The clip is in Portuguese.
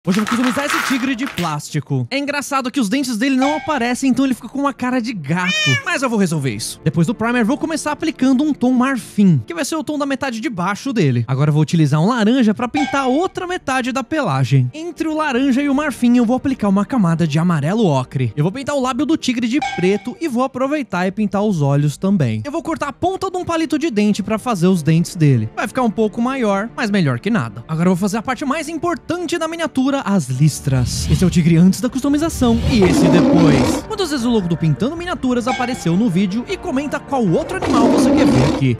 Hoje eu vou customizar esse tigre de plástico. É engraçado que os dentes dele não aparecem, então ele fica com uma cara de gato. Mas eu vou resolver isso. Depois do primer, vou começar aplicando um tom marfim, que vai ser o tom da metade de baixo dele. Agora eu vou utilizar um laranja pra pintar a outra metade da pelagem. Entre o laranja e o marfim, eu vou aplicar uma camada de amarelo ocre. Eu vou pintar o lábio do tigre de preto e vou aproveitar e pintar os olhos também. Eu vou cortar a ponta de um palito de dente pra fazer os dentes dele. Vai ficar um pouco maior, mas melhor que nada. Agora eu vou fazer a parte mais importante da miniatura, as listras. Esse é o tigre antes da customização e esse depois. Quantas vezes o logo do Pintando Miniaturas apareceu no vídeo e comenta qual outro animal você quer ver aqui.